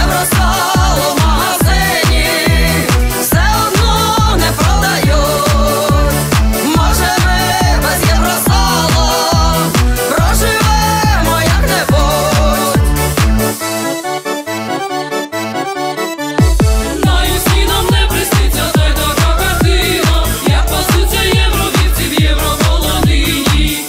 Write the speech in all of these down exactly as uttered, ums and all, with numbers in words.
Євросало в магазині все одно не продають. Може ми без євросала проживемо як-небудь. На юсі нам не присниться та й така картина, як пасуться євровівці в Євроволодині.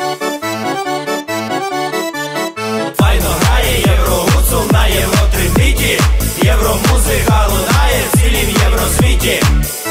Файно грає єврогуцул на євротрендиті, євромузика лунає в цілім євросвіті.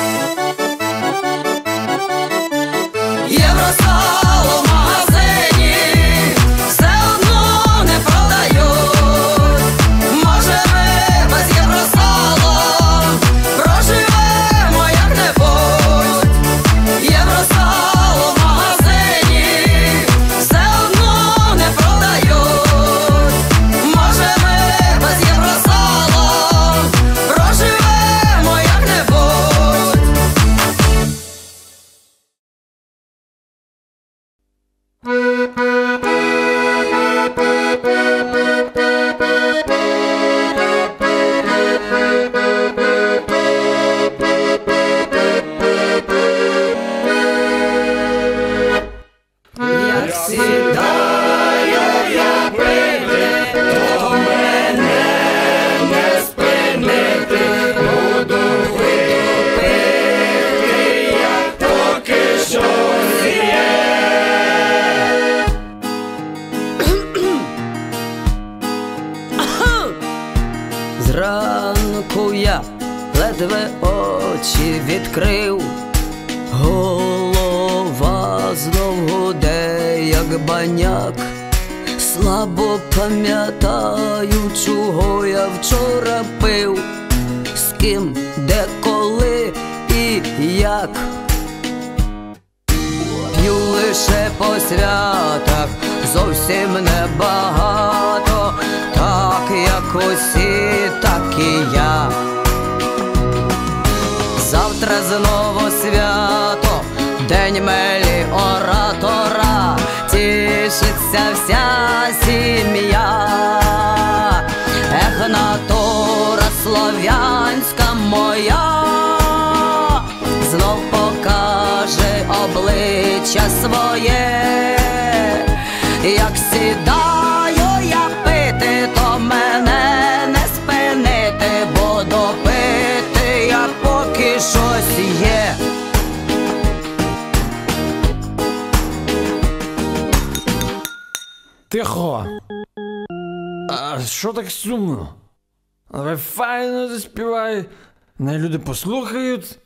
Євросало в магазині все одно не продають. Може ми без євросала проживемо як-небудь. Євросало в магазині все одно не продають. Може ми без євросала проживемо як-небудь. Як сідаю я пити, то мене не спинити. Буду пити, як поки що є. Зранку я ледве очі відкрив, голова знов гуде, як баняк. Слабо пам'ятаю, чого я вчора пив, з ким, де, коли і як. П'ю лише по святах, зовсім небагато, так як усі, так і я. Завтра знову свято, день меліоратора, тішиться вся сім'я. Ех, натура слов'янська моя знов покаже обличчя своє. Як сідаю я пити, то мене не спинити, бо допити я поки щось є. Тихо! А що так сумно? Але файно заспівай, не люди послухають.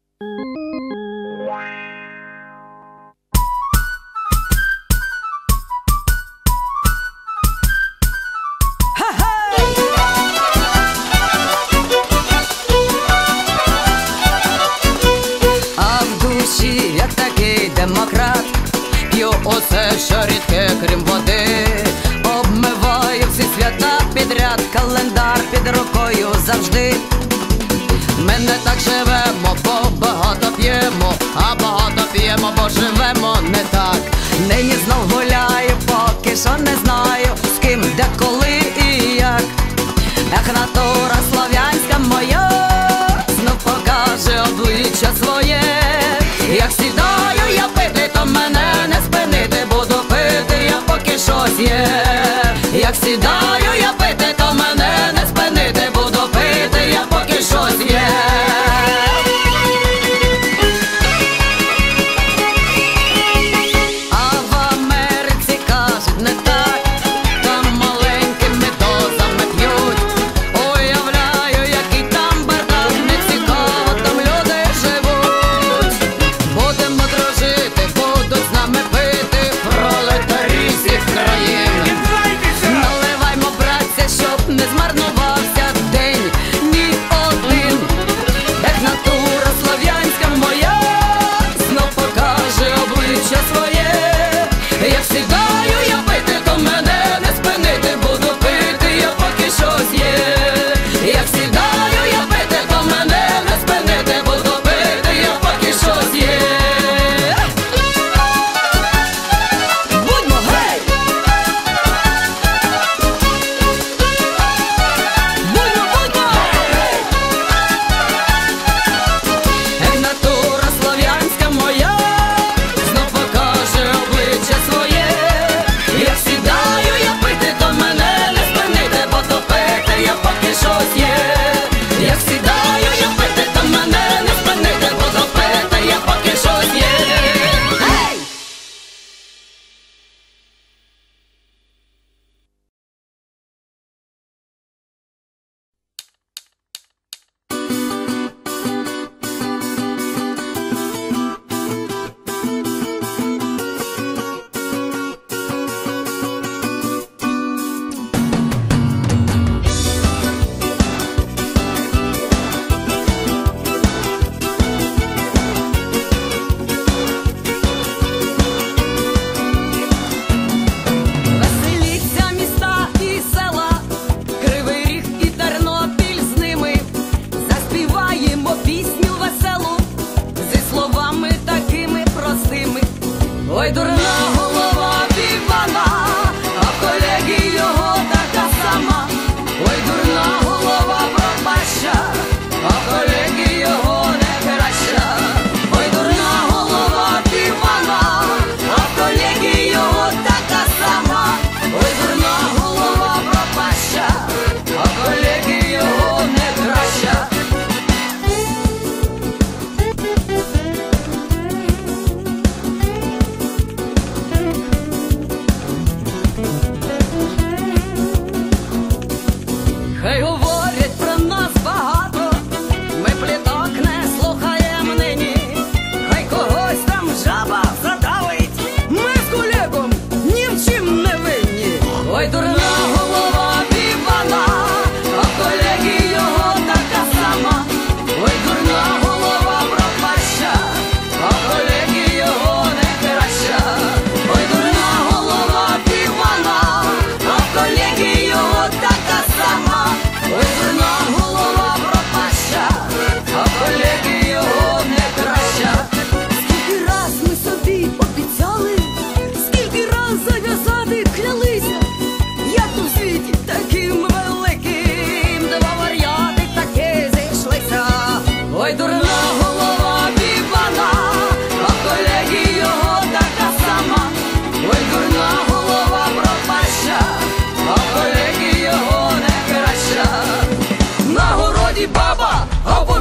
А в душі, як такий демократ, п'ю усе, що рідке, крім води. Обмиваю всі свята підряд, календар під рукою завжди. Ми не так живемо, бо багато п'ємо, а багато п'ємо, бо живемо не так. Нині знов гуляю, поки що не знаю, з ким, де, коли і як. Ех, натура слов'янська моя знов покаже обличчя своє. Як сідаю я пити, то мене не спинити, буду пити я поки щось є. Як сідаю я пити, то мене не спинити, буду пити я поки щось є. А в Америці кажуть не так, там маленькими дозами п'ють. Уявляю, який там бардак, не цікаво, там люди живуть. Будемо дружити, будуть з нами пити, пролетарі всіх країн. Наливай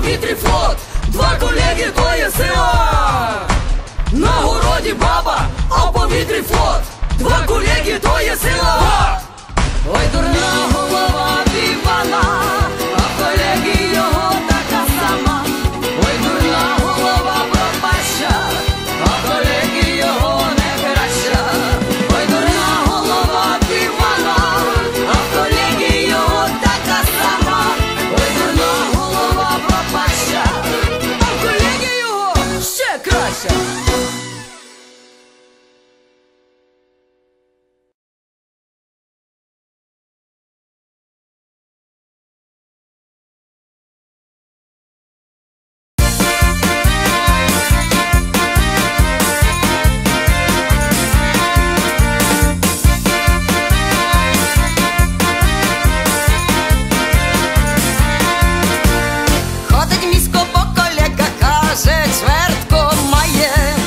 повітрі флот, два колеги то є сила. На городі баба, а в повітрі флот, два колеги то є сила. Ой, дурна голова Івана, а колеги його така сама. Ой, дурна голова пропаща, а колеги його не краща. Ой, дурна голова Івана, а колеги його така сама. Ой, дурна голова пропаща, а колеги його ще краща. Ходить місько по колега, каже, чвертко має.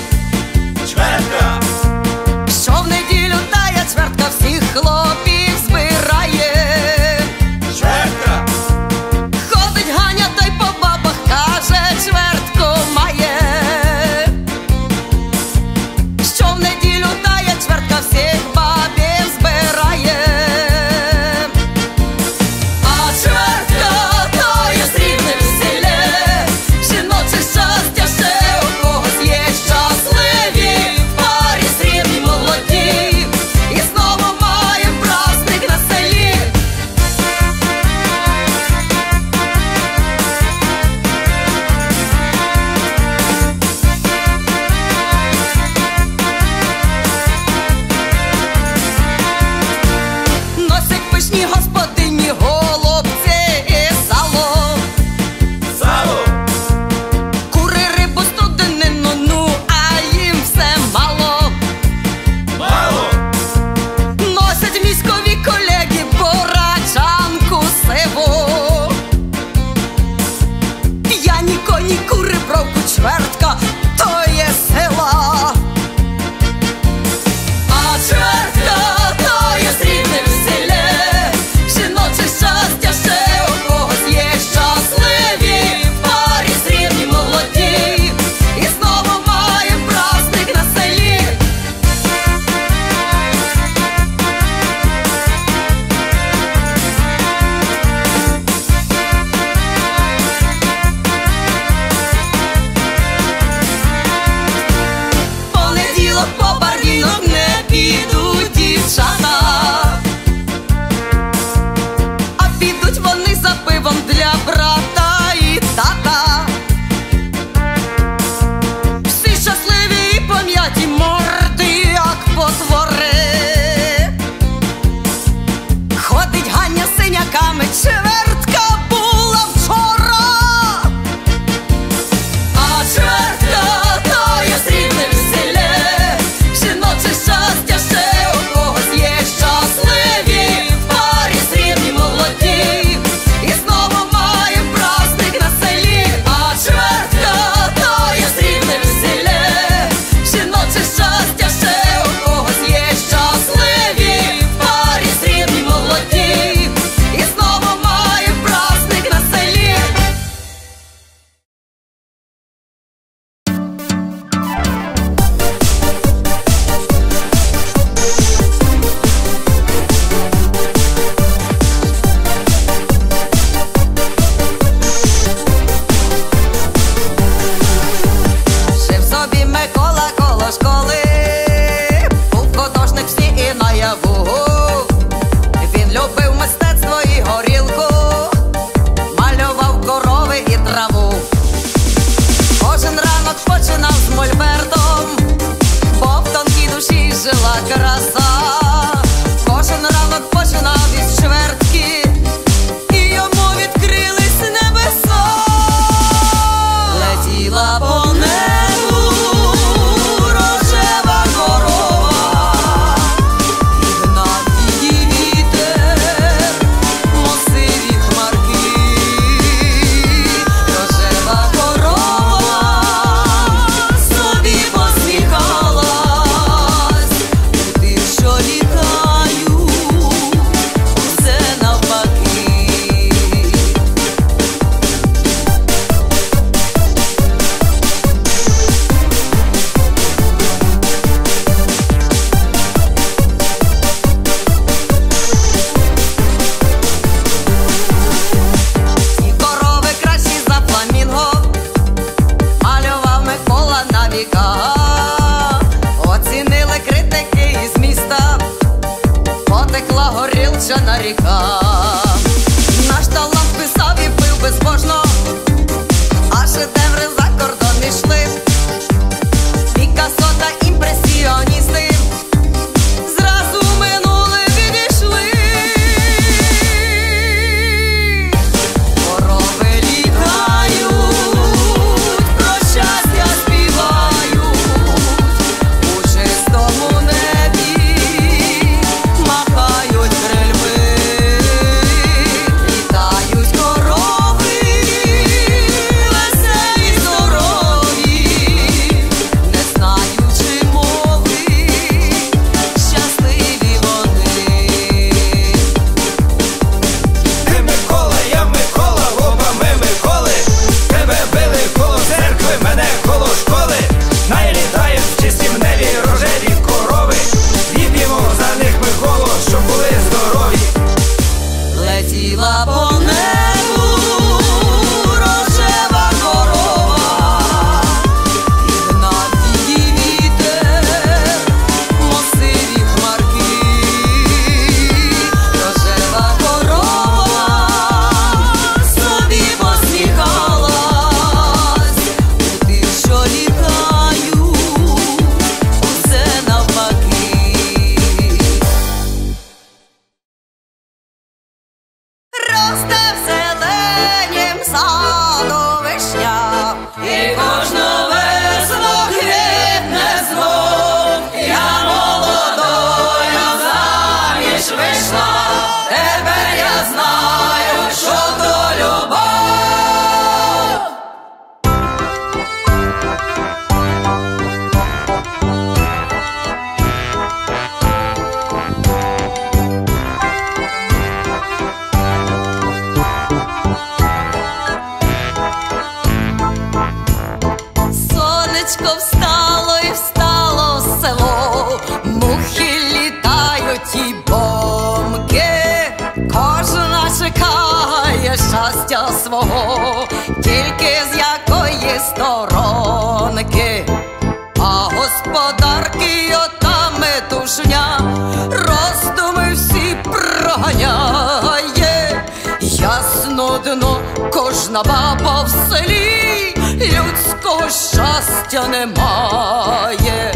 щастя свого, тільки з якої сторонки. А господарки ота метушня роздуми всі проганяє. Ясно дно, кожна баба в селі людського щастя немає.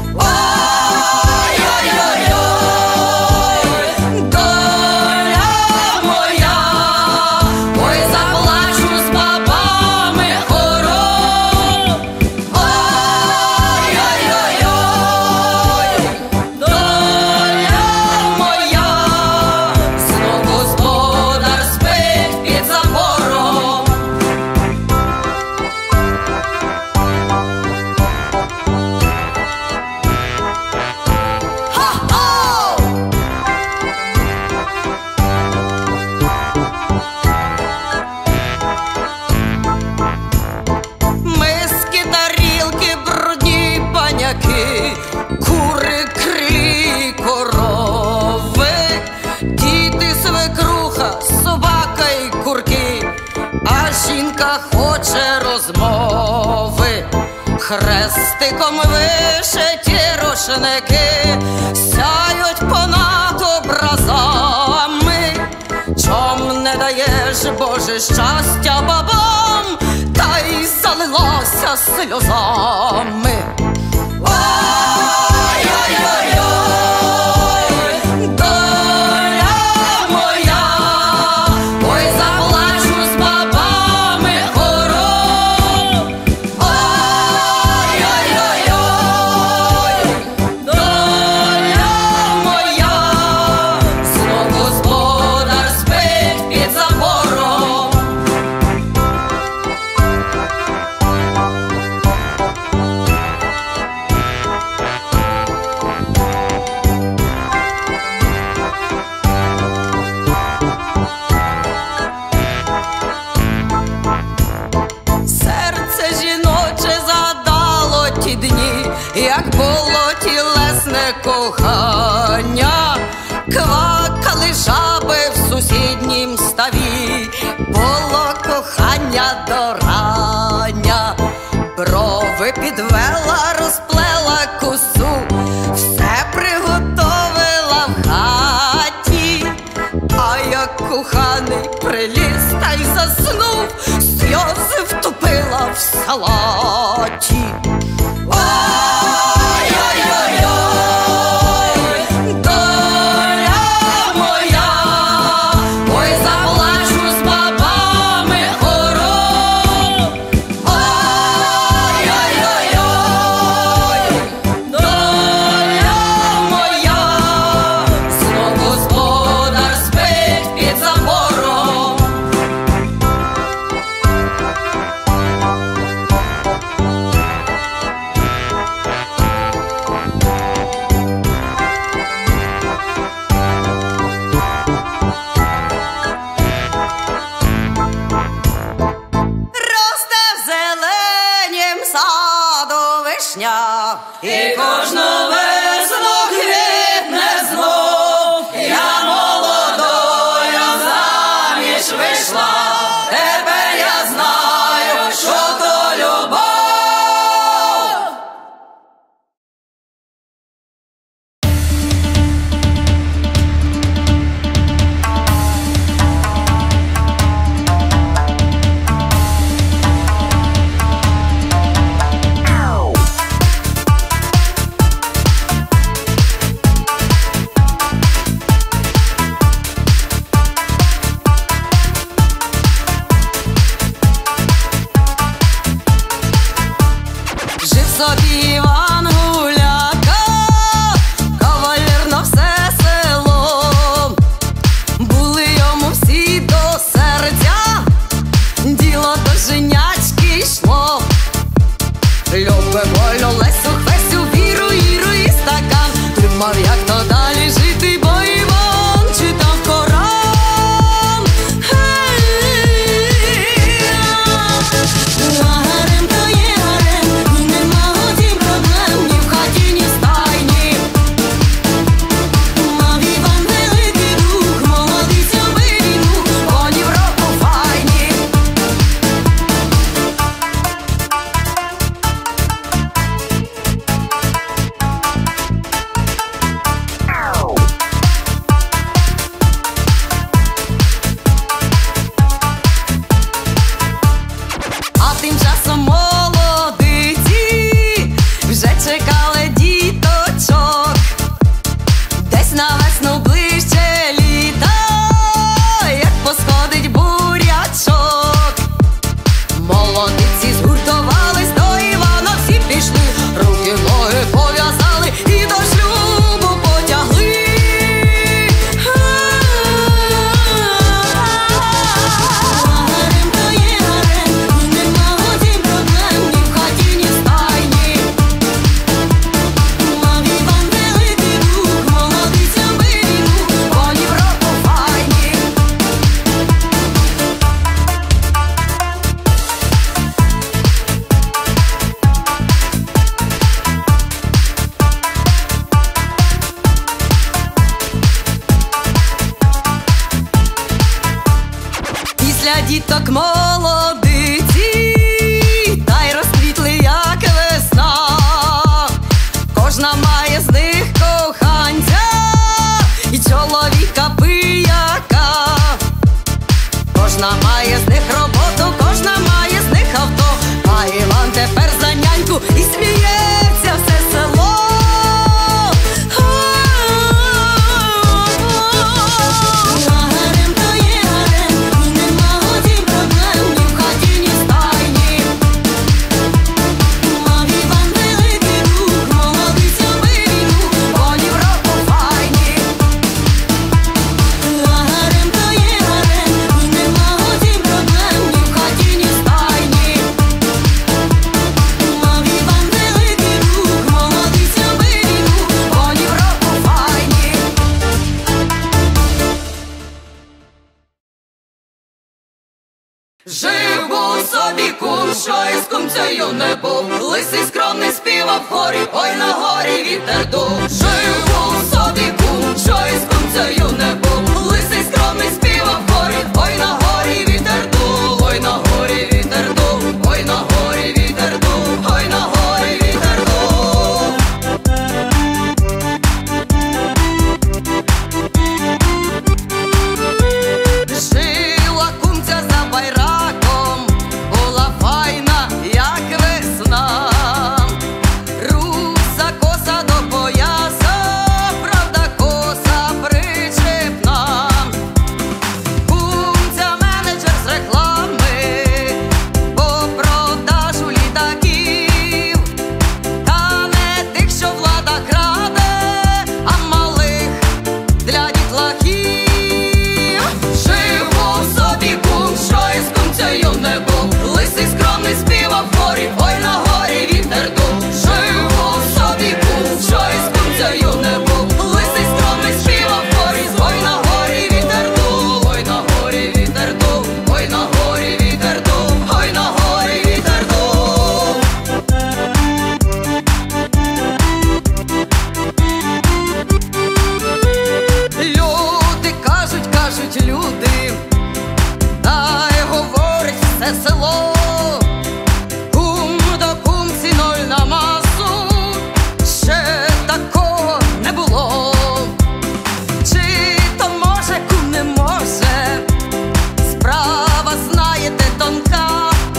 Ой-ой-ой-ой, доля моя, ой, заплачу з бабами хором. Ой-ой-ой-ой, доля моя, знов господар спить під забором. Миски, тарілки, брудні паняки, кури, крилі, корови, діти, свекруха, собака й курки, а жінка хоче розмови. Хрестиком вишиті рушники сяють понад образами. Чом не даєш, Боже, щастя бабам, та й залилася сльозами. Ой-ой-ой-ой, доля моя, ой, заплачу з бабами хором. Ой-ой-ой-ой, доля моя, знов господар спить під забором. Серце жіноче задало ті дні, як було тілесне кохання. Квакали жаби в сусіднім ставі, було кохання до рання. Брови підвела, розплела косу, все приготовила в хаті. А як коханий приліз та й заснув, сльози втопила в салаті. Ой-ой-ой-ой, доля моя, ой, заплачу з бабами хором. Ой-ой-ой-ой, доля моя, знов господар спить під забором. Росте в зеленім саду вишня, і кожну весну квітне знов. Я молодою заміж вийшла, тепер я знаю, що то любов. діток молодиці, та й розквітли, як весна. Кожна має з них коханця і чоловіка пияка. Кожна має з них роботу, кожна має з них авто. А Іван тепер за няньку і сміється все село. Гарем то є гарем, і нема один проблем ні в хаті, ні в стайні. Мав Іван великий рух, молодиця вину, коні в року файні. Гарем то є гарем, і нема один проблем ні в хаті, ні в стайні. Мав Іван великий рух, молодиця вину, коні в року файні. Жив був собі кум, що із кумцею не був. Лисий скромний співав в хорі, ой на горі вітер дув. Жив був собі кум, що із кумцею не був. Лисий скромний співав в хорі, ой на горі вітер дув. Ой на горі вітер дув, ой на горі вітер дув, ой на горі вітер дув. Жила кумця за байраком, була файна, як весна. Руса коса до пояса, правда коса причепна. Кумця менеджер з реклами по продажу літаків. Та не тих, що влада краде, а малих для дітлахів. Жив був собі кум, що із кумцею не був. Лисий скромний співав в хорі, ой на горі вітер дув. Жив був собі кум, що із кумцею не був. Лисий скромний співав в хорі, ой на горі вітер дув. Ой на горі вітер дув, ой на горі вітер дув, ой на горі вітер дув. Люди кажуть, кажуть люди, та й говорить все село. Кум до кумці ноль на масу, ще такого не було. Чи то може кум не може, справа знаєте тонка,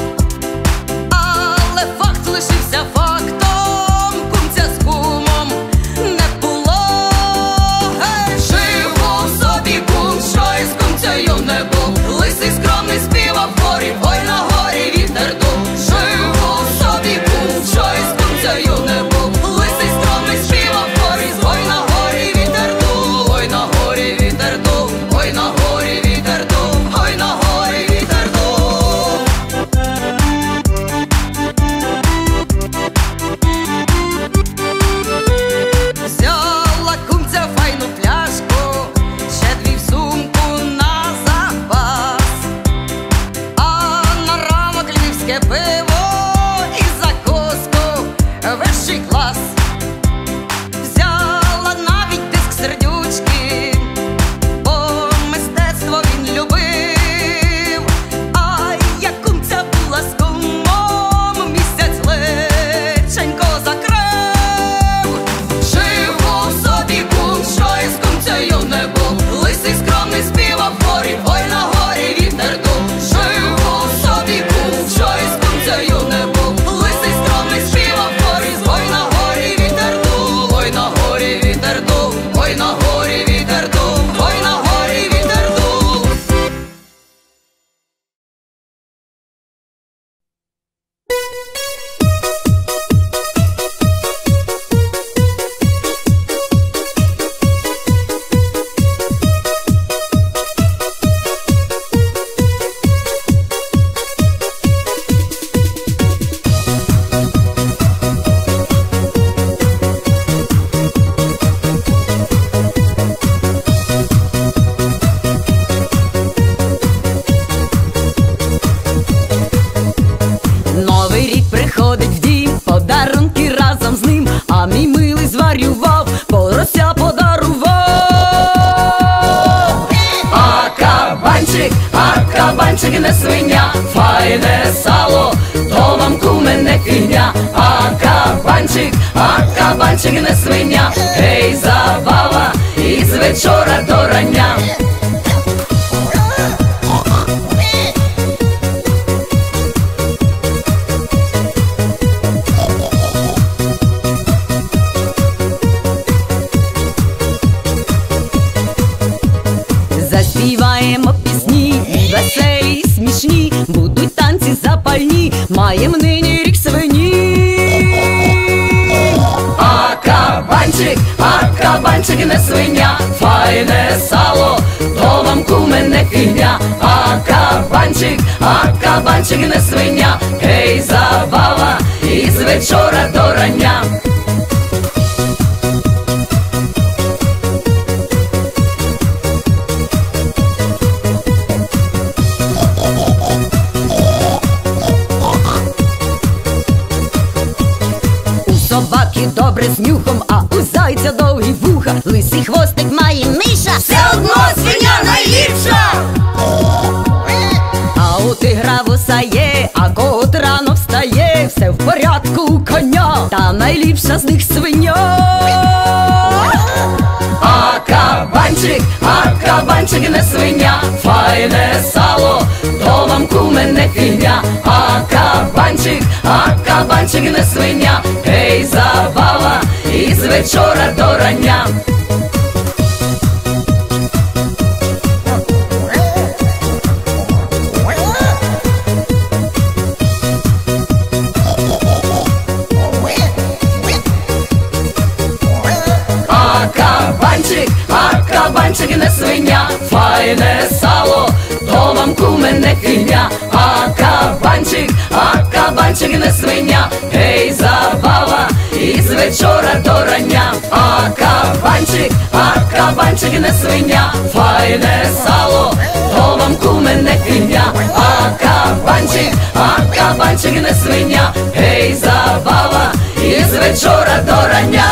але факт лишився фактом, кумця з кумом не було. Гей! Жив був собі кум, що із кумцею не був. Лисий скромний співав в хорі, ой на горі вітер дув. Жив був собі кум, що із кумцею не був. Лисий скромний співав в хорі, ой на горі вітер дув. Ой на горі вітер дув, ой на горі вітер дув, ой на горі вітер дув. Взяла кумця файну пляшку, ще дві в сумку на запас. А на ранок львівське пиво і закуску вищий клас. Взяла навіть диск сердючки, бо мистецтво він любив. А як кумця була з кумом, місяць личенько закрив. Жив був собі кум, що із кумцею не був. Лисий скромний співав в хорі, ой на горі вітер дув. Жив був собі кум, що із кумцею не свиня, файне сало, то вам, куме, не фігня, а кабанчик, а кабанчик не свиня, гей, забава, із вечора до рання. Заспіваємо пісні, веселі і смішні, будуть танці запальні, маєм нині рік свині. А кабанчик, а кабанчик не свиня, файне сало, то вам, куме, не фігня, а кабанчик, а кабанчик не свиня, гей, забава, із вечора до рання. Собаки добре з нюхом, а у зайця довгі вуха, лисий хвостик має миша, Все одно свиня найліпша. а у тигра вуса є, а кот рано встає, все в порядку у коня, та найліпша з них свиня. А кабанчик, а кабанчик не свиня, файне сало, то вам, куме, не фігня, а кабанчик, а кабанчик не свиня, гей, забава, із вечора до рання. А кабанчик, а кабанчик не свиня, файне сало, то вам, куме, не фігня, а кабанчик, а кабанчик не свиня, гей, забава, із вечора до рання. А кабанчик, а кабанчик не свиня, файне сало, то вам, куме, не фігня, а кабанчик, а кабанчик не свиня, гей, забава, із вечора до рання.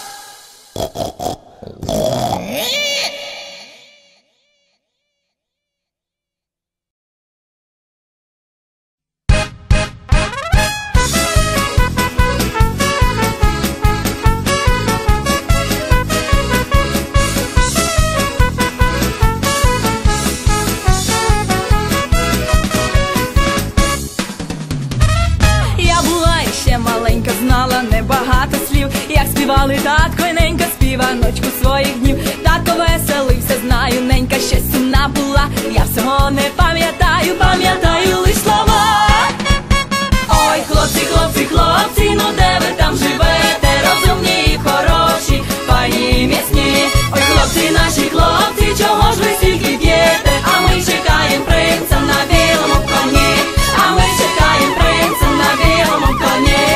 Я була іще маленька, знала небагато слів, як співали татко і ненька співаночку своїх днів. Татко веселився, знаю, ненька ще сумна була, я всього не пам'ятаю, пам'ятаю лиш слова. Ой, хлопці, хлопці, хлопці, ну де ви там живете, розумні і хороші, пані м'ясні. Ой, хлопці, наші хлопці, чого ж ви стільки п'єте, а ми чекаємо принца на білому коні, а ми чекаємо принца на білому коні.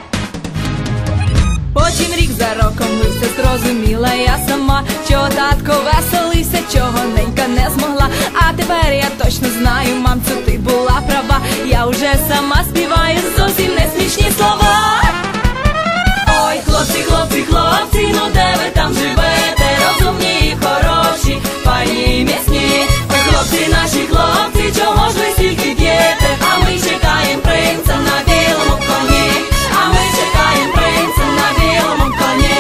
Потім рік за роком все зрозуміла я сама, чого татко веселився, чого ненька не змогла. А тепер я точно знаю, мамцю, ти була права, я вже сама співаю зовсім не смішні слова. Ой, хлопці, хлопці, хлопці, ну де ви там живете, розумні і хороші, пані м'ясні. Ой, хлопці, наші хлопці, чого ж ви стільки п'єте, а ми чекаємо принца на білому коні, а ми чекаємо принца на білому коні.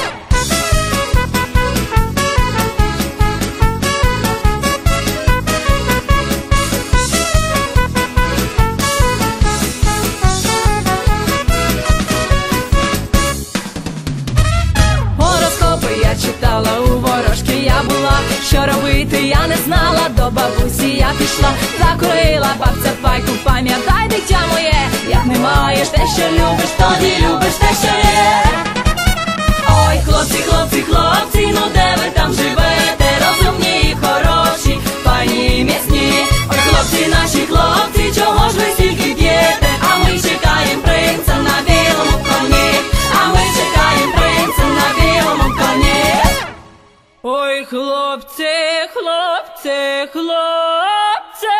Гороскопи я читала, у ворожки я була, що робити я не знала, до бабусі я пішла, закурила бабця пайку, пам'ятай, дитя моє, як не маєш те, що любиш, тоді любиш те, що є. Ой, хлопці, хлопці, хлопці, ну де ви там живете, розумні і хороші, пані м'ясні. Ой, хлопці, наші хлопці, чого ж ви стільки п'єте, а ми чекаємо принца на білому коні, а ми чекаємо принца на білому коні. Ой, хлопці, хлопці, хлопці,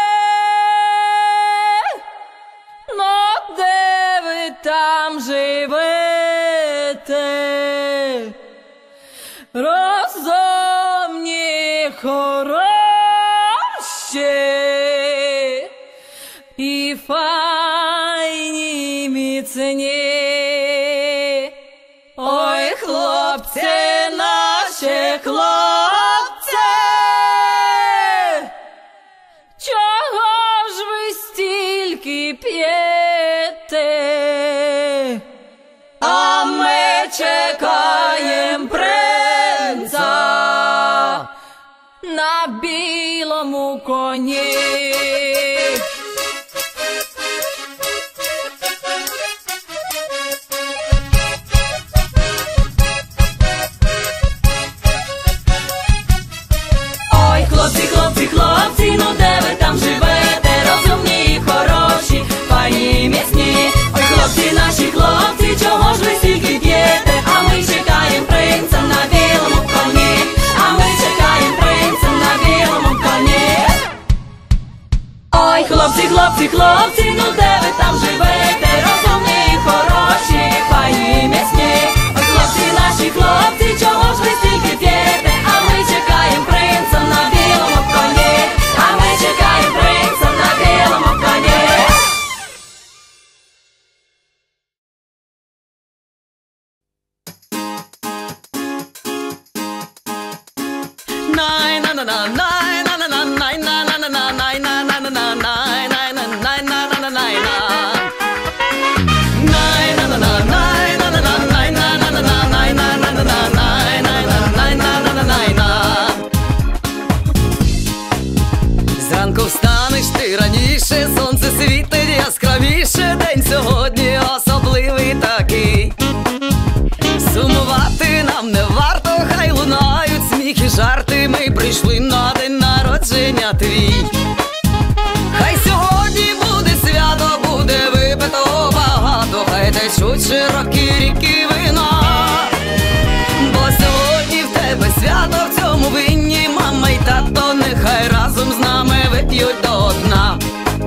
ну де ви там живете, розумні, хороші, і файні міцні. Ой, хлопці, наші хлопці, чого ж ви стільки п'єте? А ми чекаєм принца на білому коні. Ой, хлопці, хлопці, хлопці, ну де ви там живете? Розумні і хороші, файні міцні. Ой, хлопці, наші хлопці, чого ж ви стільки п'єте? А ми чекаєм принца на білому коні. А ми чекаєм принца на білому коні. Ой, хлопці, хлопці, хлопці, ну де ви там живете? Розумні і хороші, файні міцні. Ой, хлопці, наші хлопці, чого ж ви стільки п'єте? А ми чекаєм принца на білому коні. А ми чекаєм принца на білому коні. Зранку встанеш ти раніше, сонце світить яскравіше, день сьогодні особливий такий. Сумувати нам не варто, хай лунають сміх і жарти, ми прийшли на день народження твій. Хай сьогодні буде свято, буде випито багато, хай течуть широкі ріки вина. Бо сьогодні в тебе свято, в цьому винні мама й тато, нехай разом з нами вип'ють до дна.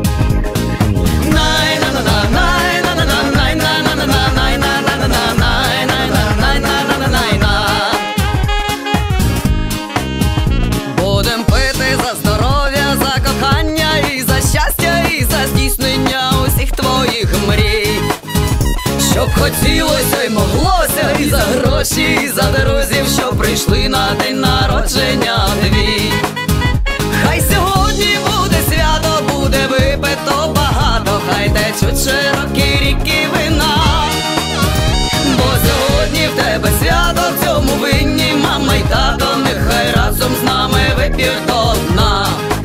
Будем пити за здоров'я, за кохання і за щастя, і за здійснення усіх твоїх мрій. Щоб хотілося й моглося, і за гроші, і за друзів, що прийшли на день народження твій. Хай сьогодні буде свято, буде випито багато, хай течуть широкі ріки вина. Бо сьогодні в тебе свято, в цьому винні мама й тато, нехай разом з нами вип'ють до дна.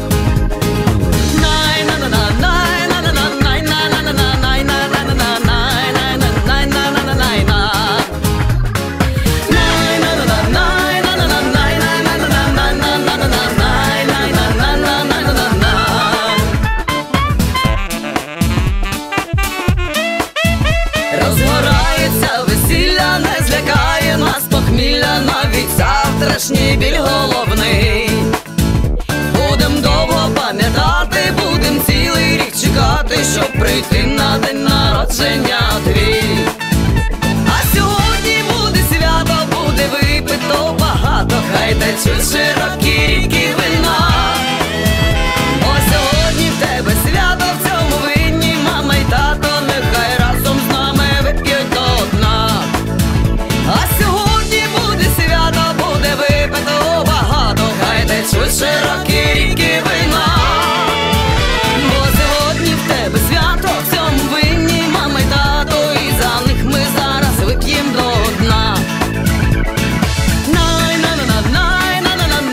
Розгорається весілля, не злякає нас похмілля, навіть завтрашній біль головний. Будем довго пам'ятати, будем цілий рік чекати, щоб прийти на день народження твій. А сьогодні буде свято, буде випито багато, хай течуть широкі ріки вина. Бо сьогодні в тебе свято, в цьому винні мама й тато, нехай разом з нами вип'ють до дна. А сьогодні буде свято, буде випито багато, хай течуть широкі ріки вина. Бо сьогодні в тебе свято, в цьому винні мама й тато, і за них ми зараз вип'єм до дна. Най-на-на-на-най-на-на-на.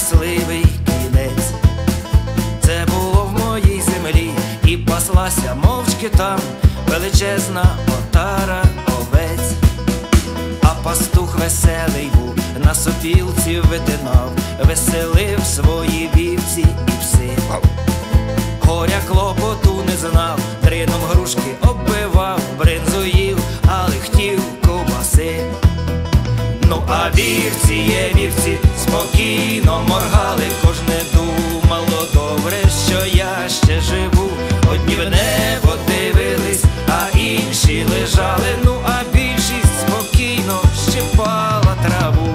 щасливий кінець. Це було в моїй землі, і паслася мовчки там величезна отара овець. А пастух веселий був, на сопілці витинав, веселив свої вівці і пси. Горя клопоту не знав, дрином грушки оббивав, бринзу їв, але хотів ковбаси. Ну а вівці є вівці, спокійно моргали, кожне думало добре, що я ще живу. Одні в небо дивились, а інші лежали, ну а більшість спокійно щипала траву.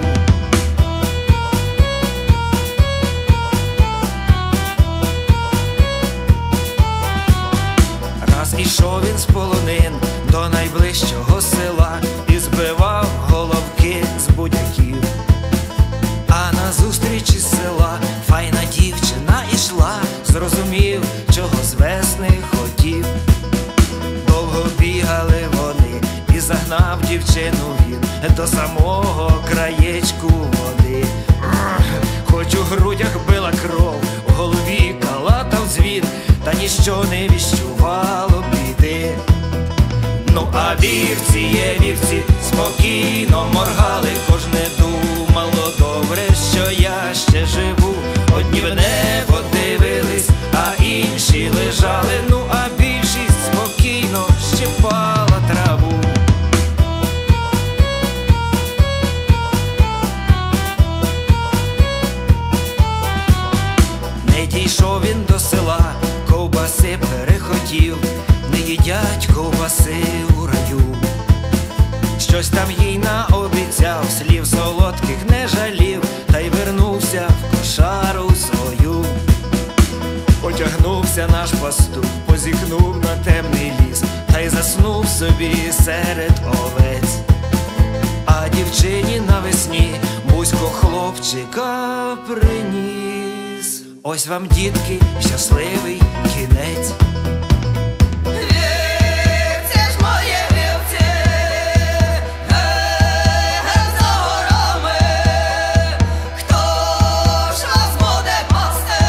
Раз ішов він з полонин до найближчого села і збивав головки з будяків. А назустріч із села файна дівчина ішла, зрозумів, чого з весни хотів. Довго бігали вони, і загнав дівчину він до самого краєчку води. Хоч у грудях била кров, в голові калатав дзвін, та ніщо не віщувало біди. Ну а вівці є вівці, спокійно моргали, кожне думало добре, що я ще живу. Одні в небо дивились, а інші лежали, ну а більшість спокійно щипала траву. Не дійшов він до села, ковбаси перехотів, не їдять ковбаси у раю. Щось там їй наобіцяв, слів солодких не жалів, та й вернувся в кошару свою. Потягнувся наш пастух, позіхнув на темний ліс, та й заснув собі серед овець. А дівчині навесні бузько хлопчика приніс. Ось вам, дітки, щасливий кінець. Вівці ж мої вівці, ге-ге за горами, хто ж нас буде пасти,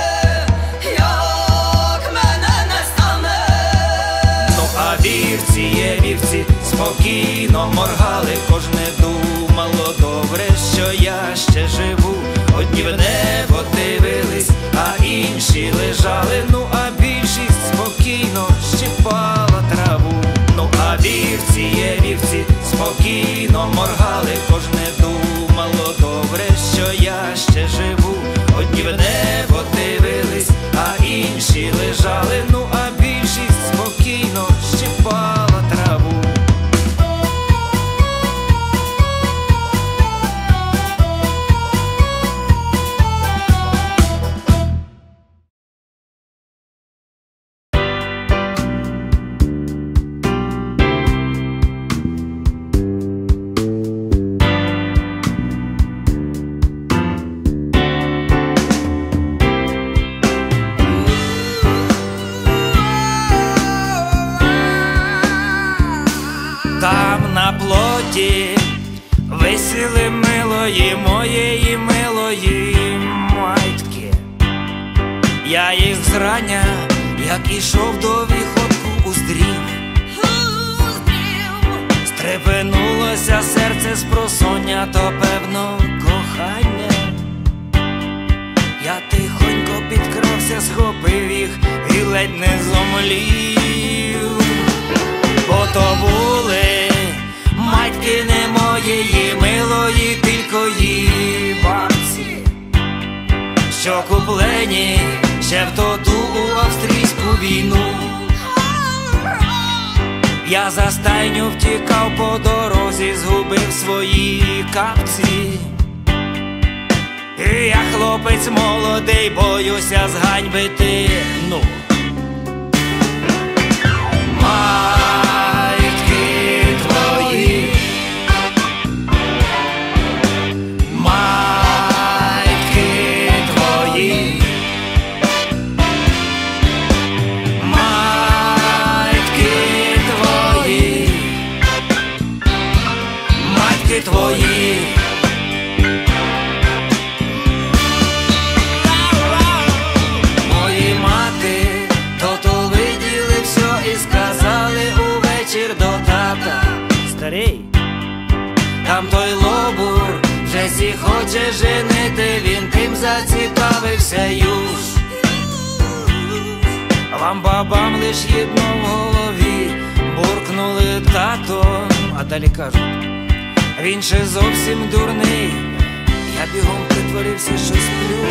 як мене не стане? Ну а вівці є вівці, спокійно моргали, кожне думало добре, що я ще живу. Одні в небо дивились, а інші лежали, ну а більшість спокійно щипала траву. Ну а вівці є вівці, спокійно моргали, кожне думало добре, що я ще живу. Одні в небо дивились, а інші лежали, ну а більшість спокійно щипала траву. Там на плоті висіли милої моєї милої майтки. Я їх зрання, як ішов до виходку, уздрів. Стрепенулося серце спросоння, то певно кохання. Я тихонько підкрався, схопив їх і ледь не зомлів. Бо то були матьки не моєї милої, тільки її бабці, що куплені ще в ту у австрійську війну. Я за стайню втікав по дорозі, згубив свої капці. І я хлопець молодий, боюся зганьбити, ну. Матьки твої, матьки твої, матьки твої, матьки твої. Каті хоче женити, він тим зацікавився юж. Вам бабам лиш єдно в голові буркнули тато, а далі кажуть, він ще зовсім дурний. Я бігом притворився, що сплю.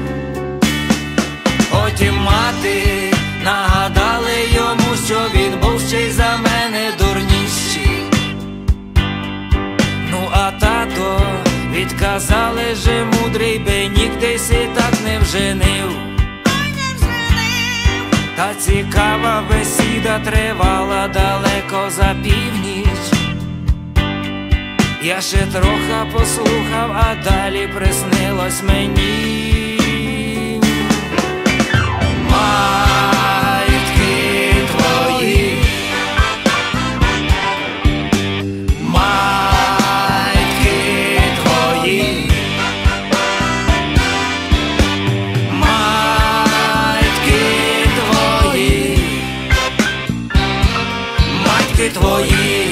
Потім мати нагадали йому, що він був ще й за мене дурніший. Ну а тато відказали, же мудрий би нігде си так не вженив. Та цікава бесіда тривала далеко за північ. Я ще трохи послухав, а далі приснилось мені. Майтки твої, майтки твої, майтки твої, матьки твої.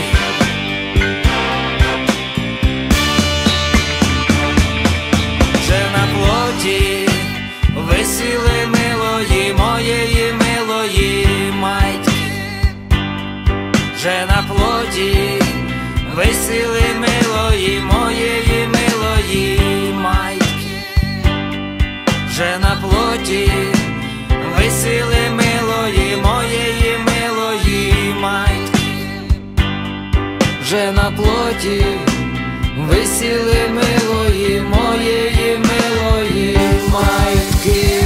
Вже на плоті висіли милої, моєї милої матьки. Вже на плоті висіли милої, моєї милої матьки. Вже на плоті висіли милої, моєї милої матьки. Вже на плоті висіли милої, моєї милої матьки.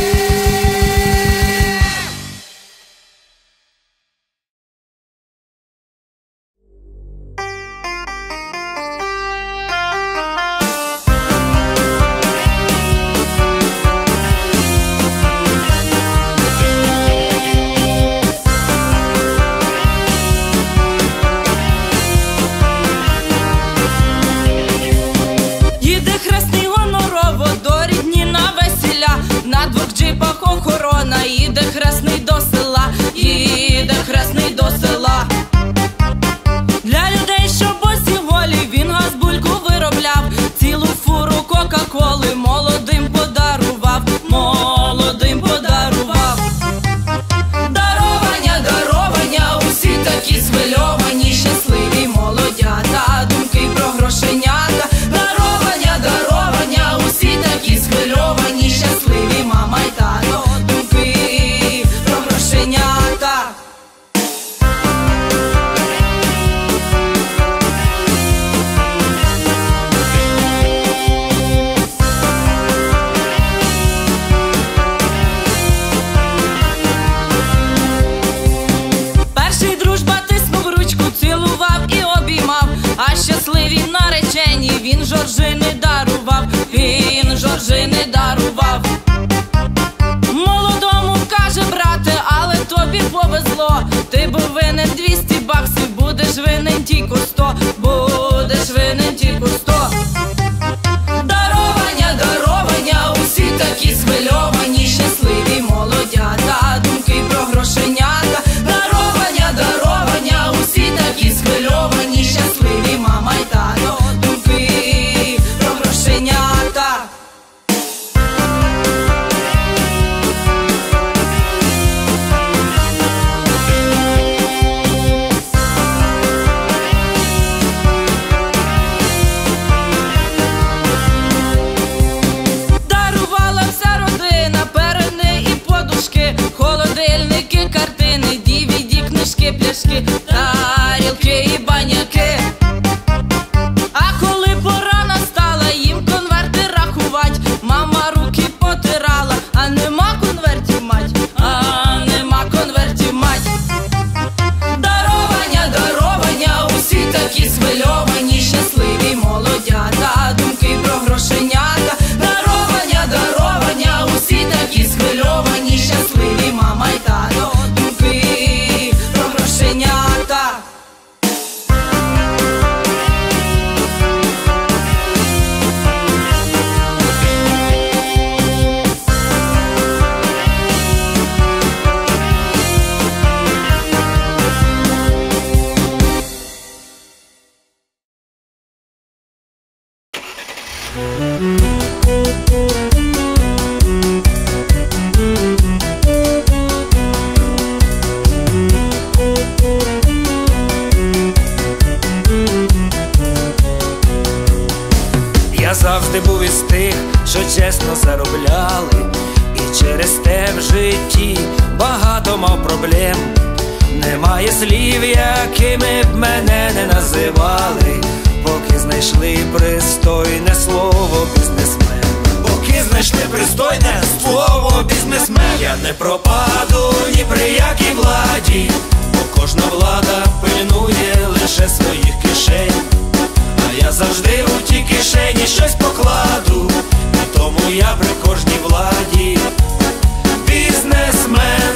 завжди був із тих, що чесно заробляли, і через те в житті багато мав проблем. Немає слів, якими б мене не називали, поки знайшли пристойне слово бізнесмен. Поки знайшли пристойне слово бізнесмен. Я не пропаду ні при якій владі, бо кожна влада пильнує лише своїх кишень. А я завжди у ті кишені щось покладу, і тому я при кожній владі бізнесмен.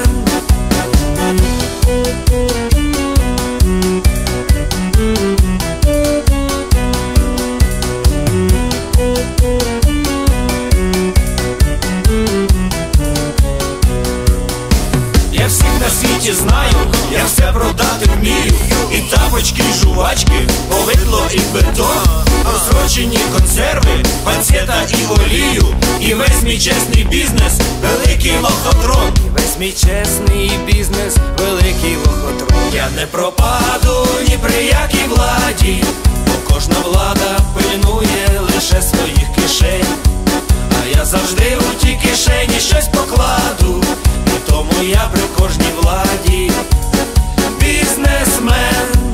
Я всіх на світі знаю, я все продати вмію. І тапочки, і жувачки, повидло і бетон, розсрочені консерви, панцета і олію. І весь мій чесний бізнес – великий лохотрон. І весь мій чесний бізнес – великий лохотрон. Я не пропаду ні при якій владі, бо кожна влада пильнує лише своїх кишень. А я завжди у ті кишені щось покладу, і тому я при кожній владі бізнесмен.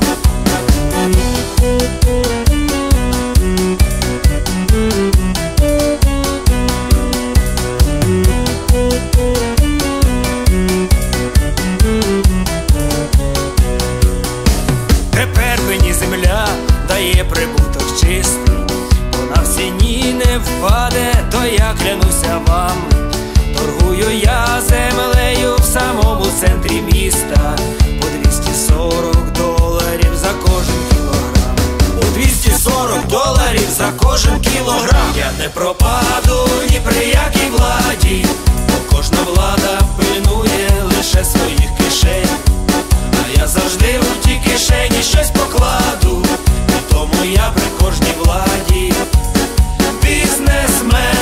Тепер мені земля дає прибуток чистий, вона в ціні не впаде, то я клянуся вам. Торгую я землею в самому центрі міста по двісті сорок доларів за кожен кілограм. По двісті сорок доларів за кожен кілограм. Я не пропаду ні при якій владі, бо кожна влада пильнує лише своїх кишень. А я завжди у ті кишені щось покладу, і тому я при кожній владі бізнесмен.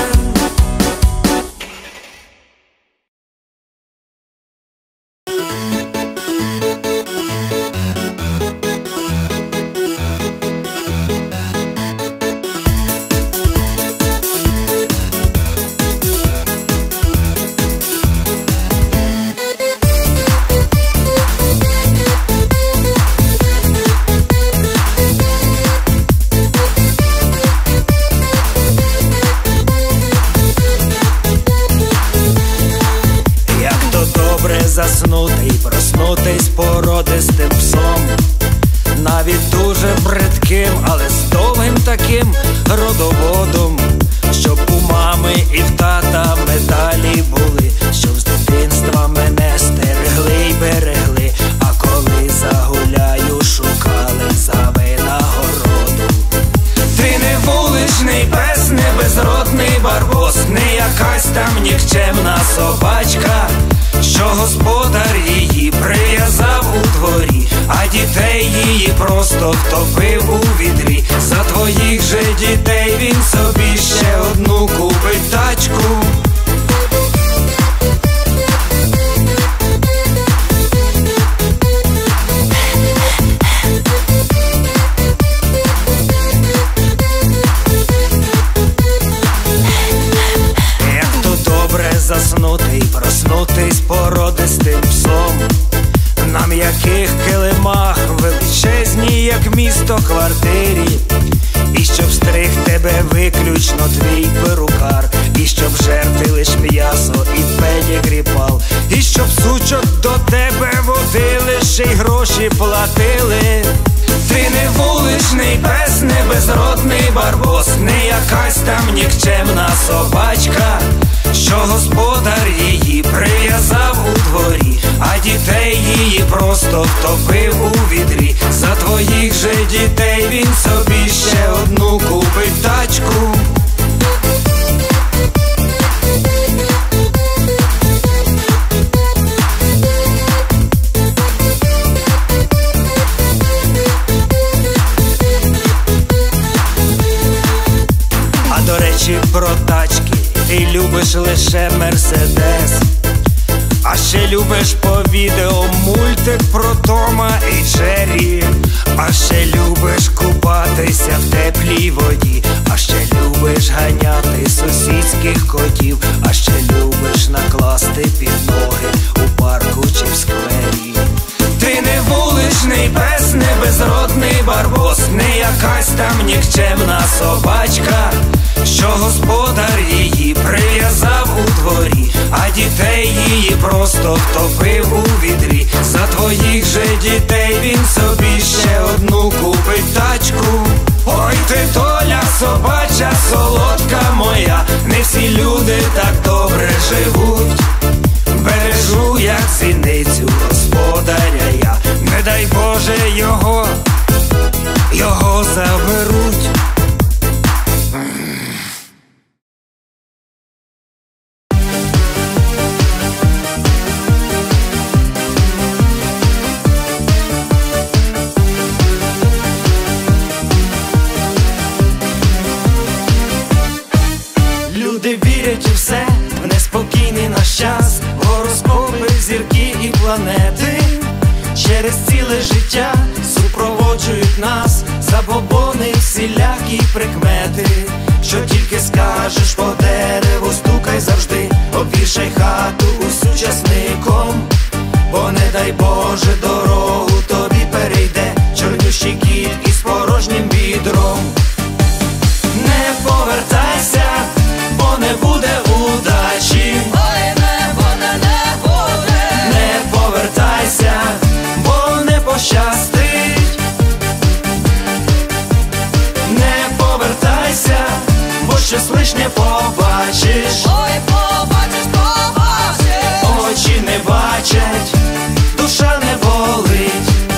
Заснути і проснутись породистим псом, навіть дуже бридким, але з довгим таким родоводом, щоб у мами і в тата медалі були, щоб з дитинства мене стерегли й берегли, а коли загуляю, шукали за винагороду. Ти не вуличний пес, не безродний барбос, не якась там нікчемна собачка, що господар її прив'язав у дворі, а дітей її просто втопив у відрі. За твоїх же дітей він собі ще одну купить тачку. Заснути і проснутись породистим псом, на м'яких килимах величезні, як місто, квартирі, і щоб стриг тебе виключно твій перукар, і щоб жерти лиш м'ясо і педігрі пал, і щоб сучок до тебе водили, ще й гроші платили. Ти не вуличний пес, не безродний барбос, не якась там нікчемна собачка, що господар її прив'язав у дворі, а дітей її просто втопив у відрі. За твоїх же дітей він собі ще одну купить тачку. А до речі, про тачки, ти любиш лише Мерседес, А ще любиш по відео мультик про Тома і Джері. А ще любиш купатися в теплій воді. А ще любиш ганяти сусідських котів. А ще любиш накласти під ноги у парку чи в сквері. Ти не вуличний пес, не безродний барбос, не якась там нікчемна собачка, що господар її прив'язав у дворі, а дітей її просто втопив у відрі. За твоїх же дітей він собі ще одну купить тачку. Ой ти, Толя, собача солодка моя, не всі люди так добре живуть. Бережу, як зіницю господаря я, не дай Боже його, його заберуть. Люди вірять у все, в неспокійний наш час, гороскопи, зірки і планети. Через ціле життя супроводжують нас забобони, всілякі прикмети. Що тільки скажеш, по дереву стукай завжди, обвішай хату усю часником, бо не дай Боже дорогу тобі перейде чорнющий кіт із порожнім відром. Не повертайся, бо не буде удачі. Ой, не буде, не буде. Не повертайся, бо не пощастить. Не повертайся, бо щось лишнє побачиш. Ой, побачиш, побачиш. Очі не бачать, душа не болить.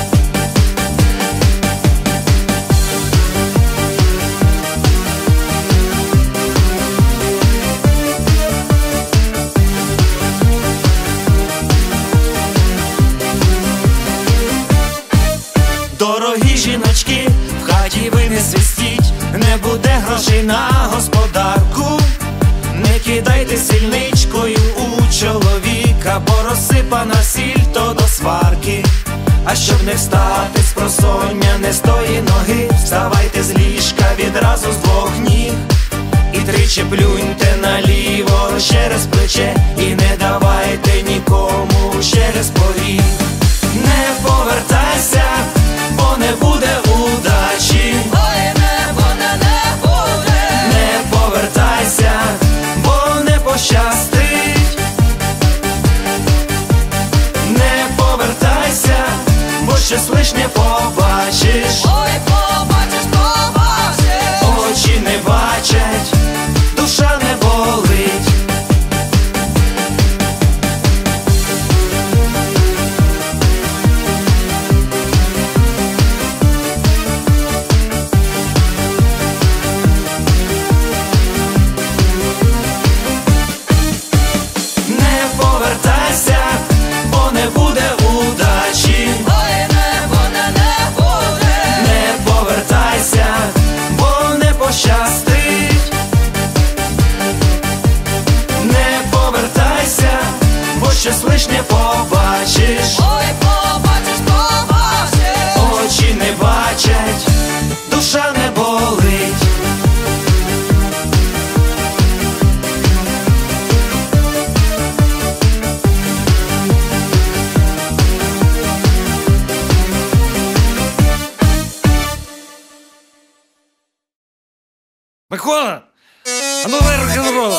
Дорогі жіночки, в хаті ви не свистіть, не буде грошей на господарку. Не кидайте сільничкою у чоловіка, бо розсипана сіль то до сварки. А щоб не встати з просоння, не з тої ноги, вставайте з ліжка відразу з двох ніг. І тричі плюньте наліво через плече, і не давайте нікому через поріг. Не повертайся, бо не буде удачі. Ой, не буде, не буде. Не повертайся, бо не пощастить. Не повертайся, бо щось лишнє побачиш. Ой, побачиш, побачиш. Очі не бачать, душа не болить. Не повертайся, бо не буде удачі. Ой, не буде, не буде. Не повертайся, бо не пощастить. Не повертайся, бо щось лишнє побачиш. Ой, побачиш, побачиш. Очі не бачать, душа не болить. Микола! А ну дай рок-н-ролла!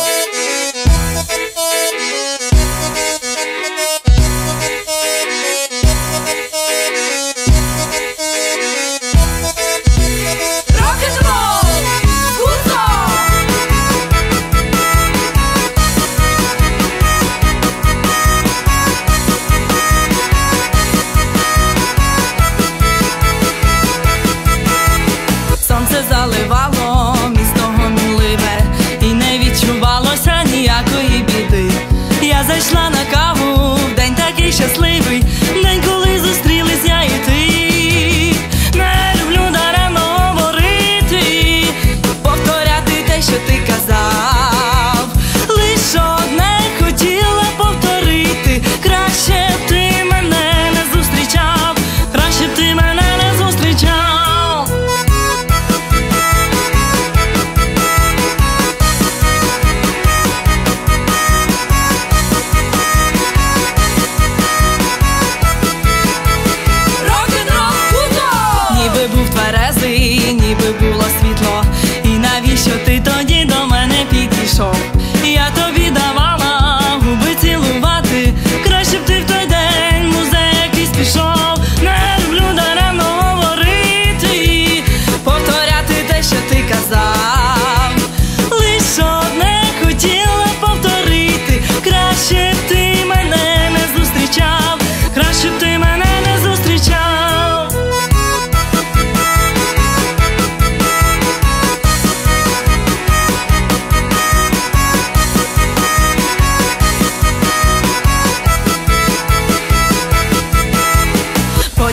Рок-н-рол! Гуртом! Сонце заливало місто гомінливе, і не відчувалось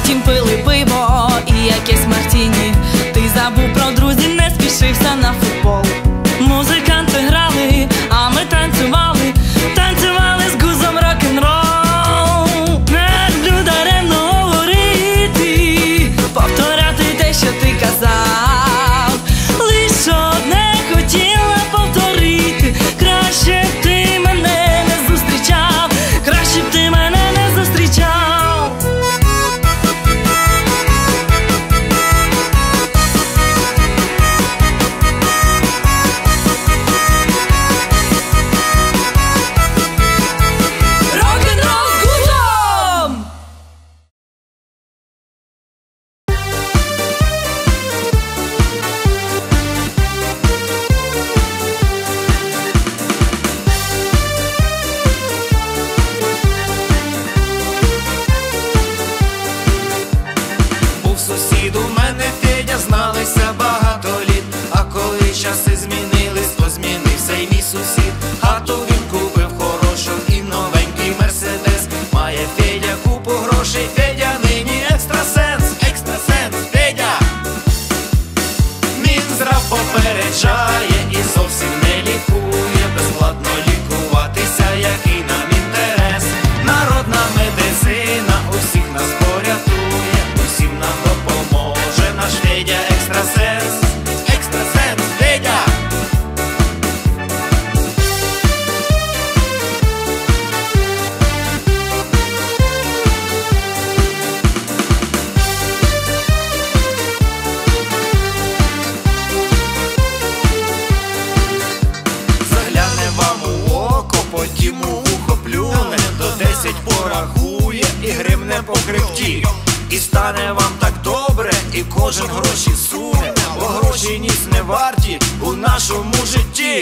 потім пили пиво і якесь мартіні. Ти забув про друзів, не спішився на футбол. Музиканти грали, а ми танцювали, танцювали з гузом рок-н-рол. Не люблю даремно говорити, повторяти те, що ти казав. Лиш одне хотіла повторити, краще б ти мене не зустрічав, краще б ти мене не зустрічав. Часи змінились, то змінився й мій сусід. Хату він купив хорошу і новенький мерседес. Має Федя купу грошей, Федя нині екстрасенс, екстрасенс, Федя. Мінздрав попереджає і зовсім не лікує. Безплатно лікуватися, який нам інтерес. Народна медицина усіх нас порятує, усім нам допоможе наш Федя екстрасенс. Потім у ухо плюне, до десять порахує і гримне по хребті. І стане вам так добре, і кожен гроші суне, бо гроші ніс не варті у нашому житті.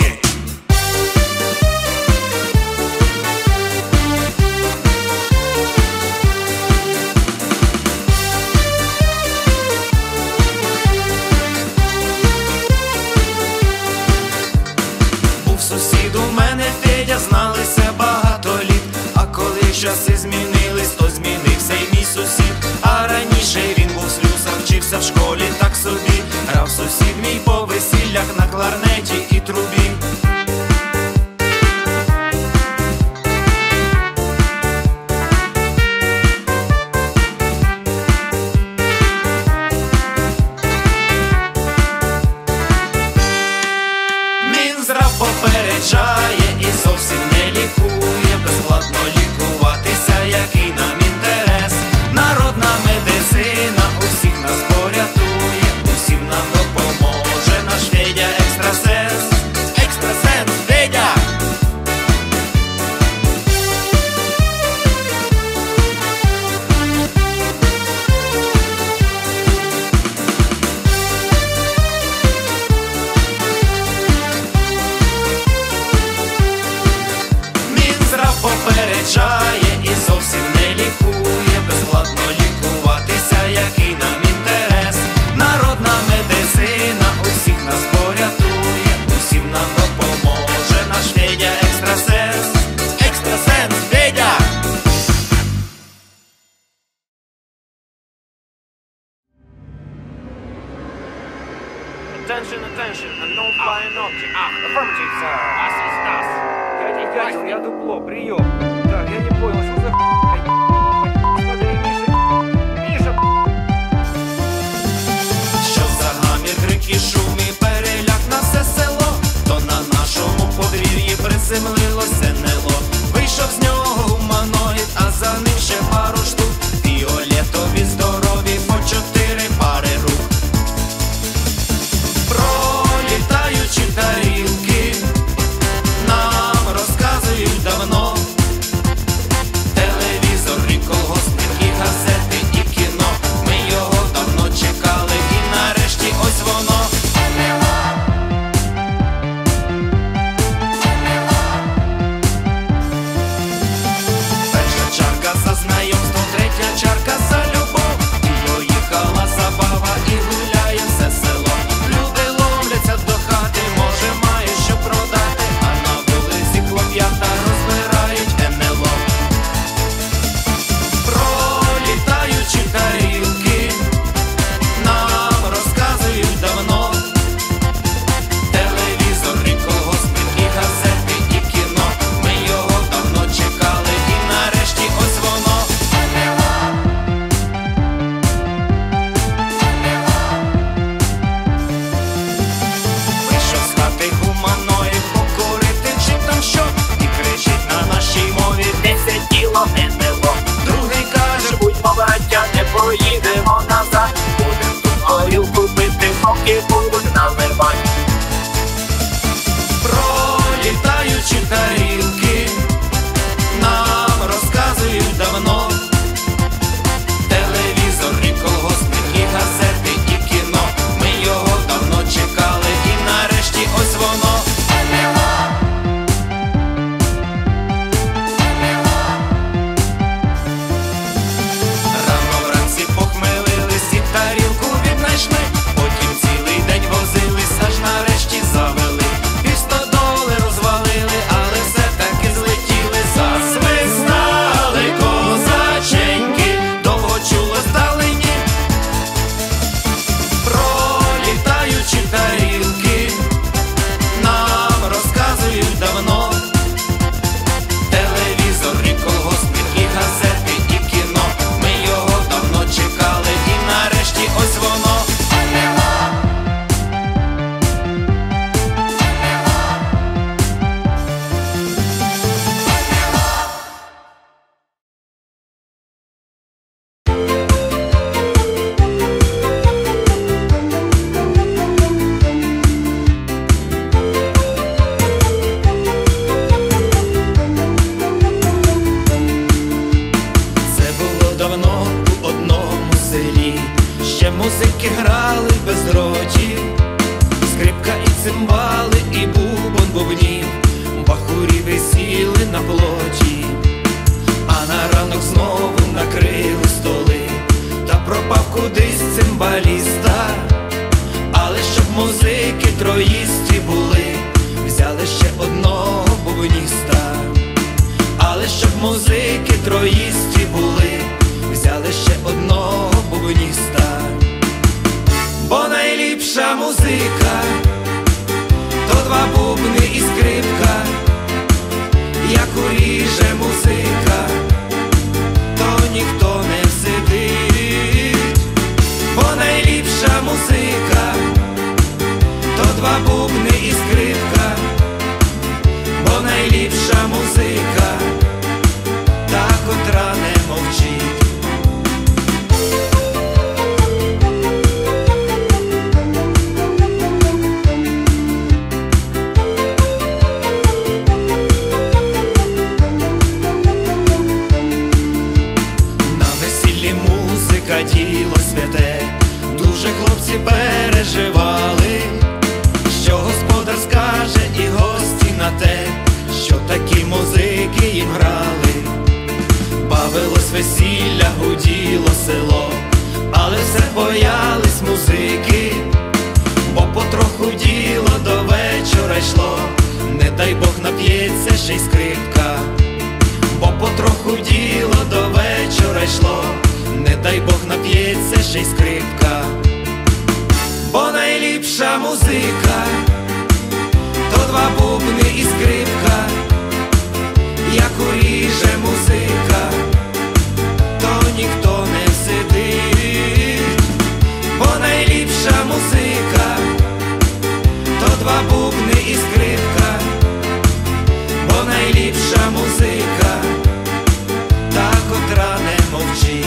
Був сусід у мене Федя, зналися багато літ. А коли часи змінились, то змінився й мій сусід. А раніше він був слюсар, вчився в школі так собі. Грав сусід мій по весіллях на кларнеті і трубі. Мінздрав попереджає і зовсім не лікує. Безплатно лікуватися, який нам інтерес. Народна медицина усіх нас порятує, усім нам допоможе наш Федя екстрасенс. Екстрасенс, Федя! Попереджає і зовсім не лікує. Безплатно лікуватися, який нам інтерес. Народна медицина усіх нас порятує, усім нам допоможе наш Федя екстрасенс. Екстрасенс, Федя! Attention, attention, unknown flying object. Affirmative, sir. Us is us. Дядя Дятел, я дупло, прием. Так, я не понял, что за х**ь? Смотри, Миша, Миша. Що за гамір, крики, шум і переляк на все село, то на нашому подвір'ї приземлилося НЛО. Вийшов з нього гуманоїд, а за ним ще пару штук. Фіолетові здорові, по чотири пари рук. Пролітаючі тарілки нам розказують давно. Телевізор, і колгоспник, і газети, і кіно. Ми його давно чекали, і нарешті ось воно. Перша чарка за знайомство, третя музики троїсті були, взяли ще одного бубніста. Бо найліпша музика то два бубни і скрипка. Як уріже музика, то ніхто не сидить. Бо найліпша музика то два бубни і скрипка. Бо найліпша музика та, котра не мовчить. Діло святе, дуже хлопці переживали, що господар скаже і гості на те, що такі музики їм грали. Бавилось весілля, гуділо село, але все боялись музики, бо потроху діло до вечора йшло, не дай Бог нап'ється ще й скрипка. Бо потроху діло до вечора йшло, не дай Бог нап'ється ще й скрипка. Бо найліпша музика то два бубни і скрипка. Як уріже музика, то ніхто не сидить. Бо найліпша музика то два бубни і скрипка. Бо найліпша музика та, котра не мовчить.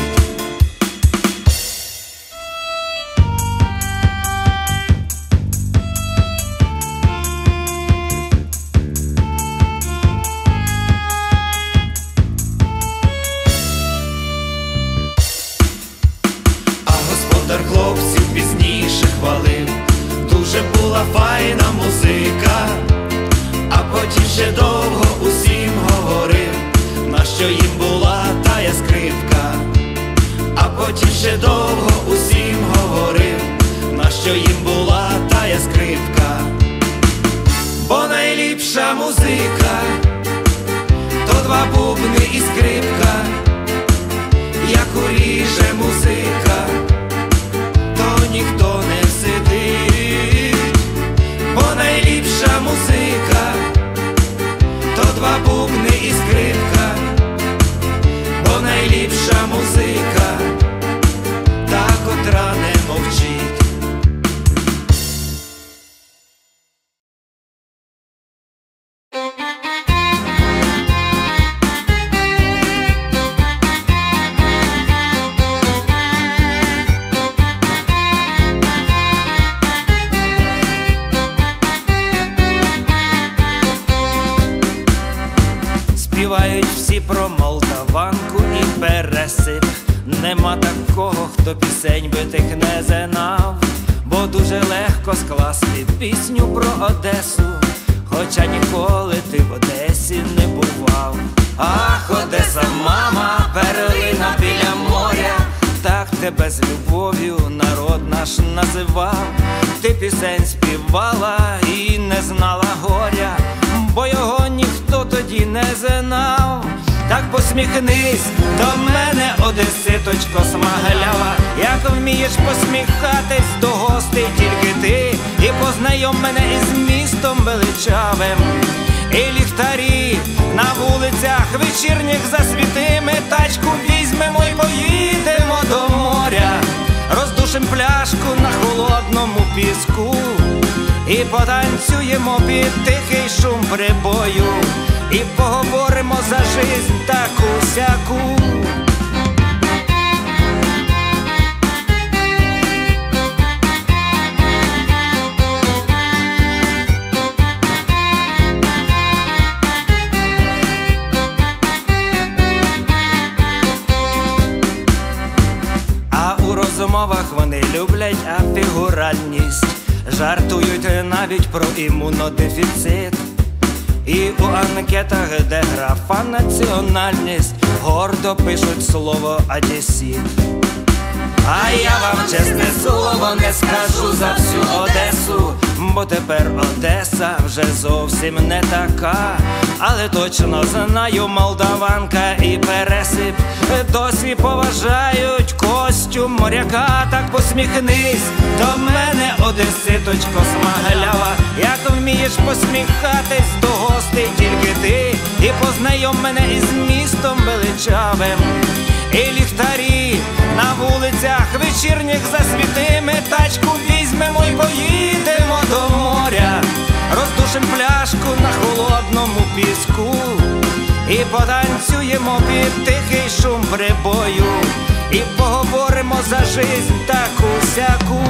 Хлопців пізніше хвалив, дуже була файна музика, а потім ще довго усім говорив, нащо їм була тая скрипка. А потім ще довго усім говорив, нащо їм була тая скрипка. Бо найліпша музика то два бубни і скрипка. Як уріже музика, ніхто не сидить. Бо найліпша музика то два бубни і скрипка. Бо найліпша музика та, котра не мовчить. Співають всі про молдаванку і пересип. Нема такого, хто пісень би тих не знав. Бо дуже легко скласти пісню про Одесу, хоча ніколи ти в Одесі не бував. Ах, Одеса, мама, перлина біля моря, так тебе з любов'ю народ наш називав. Ти пісень співала і не знала горя, бо його ніхто тоді не знав. Так посміхнись до мене, одеситочко смаглява, як вмієш посміхатись до гостей тільки ти, і познайом мене із містом величавим. І ліхтарі на вулицях вечірніх засвіти, ми тачку візьмемо і поїдемо до моря, роздушим пляшку на холодному піску і потанцюємо під тихий шум прибою, і поговоримо за жизнь таку-сяку. А у розмовах вони люблять афігуральність, жартують навіть про імунодефіцит. І у анкетах, де графа національність, гордо пишуть слово «одесит». А я вам чесне слово не скажу за всю Одесу, бо тепер Одеса вже зовсім не така. Але точно знаю, молдаванка і Пересип досі поважають костюм моряка. Так посміхнись до мене, одеситочко смаглява, як вмієш посміхатись до гостей тільки ти, і познайом мене із містом величавим. І ліхтарі на вулицях вечірніх засвіти, ми тачку візьмемо й поїдемо до моря, роздушим пляшку на холодному піску і потанцюємо під тихий шум прибою, і поговоримо за жизнь таку-сяку.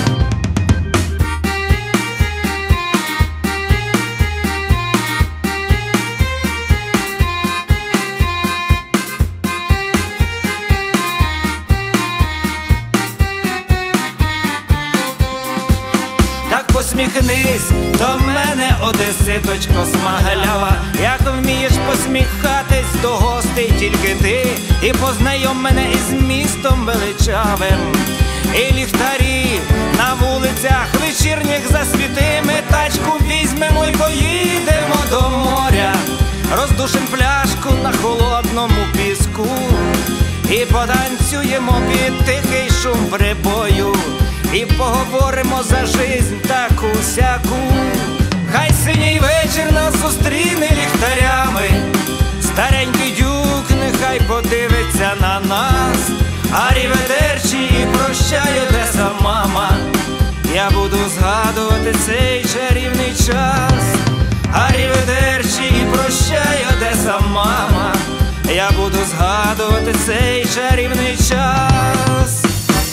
Посміхнись до мене, одеситочко смаглява, як вмієш посміхатись до гостей тільки ти, і познайом мене із містом величавим. І ліхтарі на вулицях вечірніх засвіти, ми тачку візьмемо й поїдемо до моря, роздушим пляшку на холодному піску і потанцюємо під тихий шум прибою, і поговоримо за жизнь таку-сяку. Хай синій вечір нас зустріне ліхтарями, старенький дюк нехай подивиться на нас. Аріведерчі і прощай, Одеса, мама, я буду згадувати цей чарівний час. Аріведерчі і прощай, Одеса, мама, я буду згадувати цей чарівний час.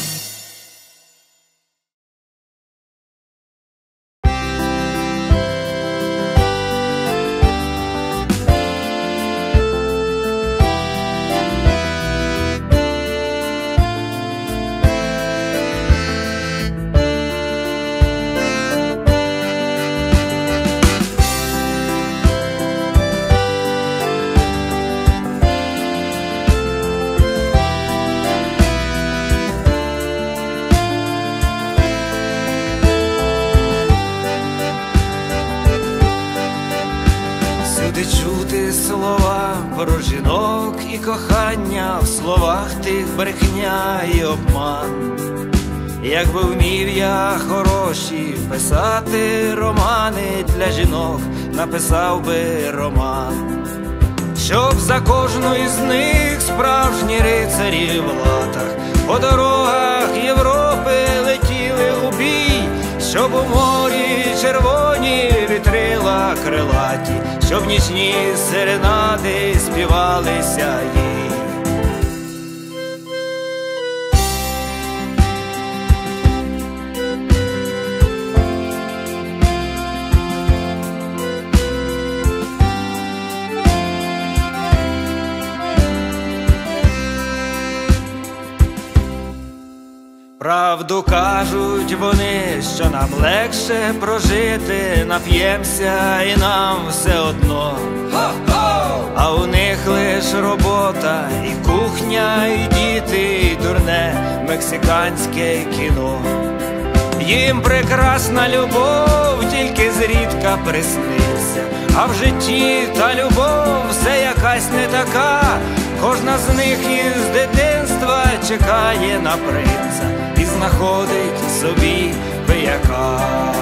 Чути слова про жінок і кохання, в словах тих брехня і обман. Якби вмів я хороші писати романи для жінок, написав би роман, щоб за кожну із них справжні рицарі в латах по дорогах Європи летіли у бій, щоб у морі червоні вітрила крилаті, щоб нічні серенади співалися їй. Правду кажуть вони, що нам легше прожити, нап'ємся і нам все одно. А у них лиш робота, і кухня, і діти, і дурне мексиканське кіно. Їм прекрасна любов тільки зрідка присниться, а в житті та любов все якась не така. Кожна з них із дитинства чекає на принца і знаходить собі пияка.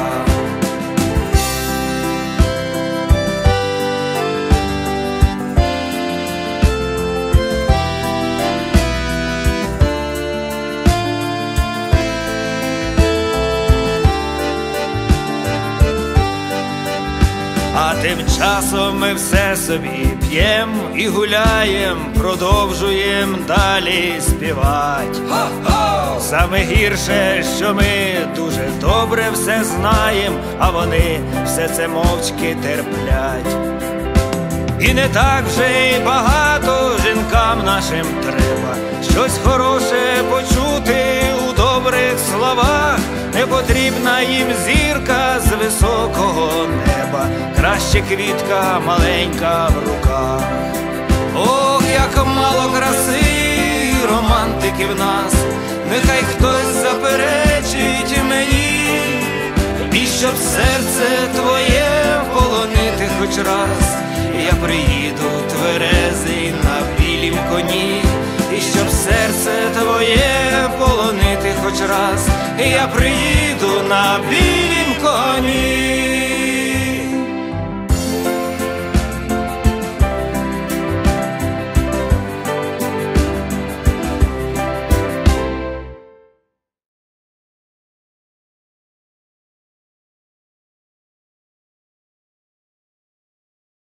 А тим часом ми все собі п'єм і гуляєм, продовжуєм далі співать. Саме гірше, що ми дуже добре все знаєм, а вони все це мовчки терплять. І не так вже й багато жінкам нашим треба щось хороше почути у добрих словах. Не потрібна їм зірка з високого неба, краще квітка маленька в руках. Ох, як мало краси і романтики в нас, нехай хтось заперечить мені. І що щоб серце твоє полонити хоч раз, я приїду тверезий на білім коні, і щоб серце твоє полонити хоч раз, я приїду на білім коні.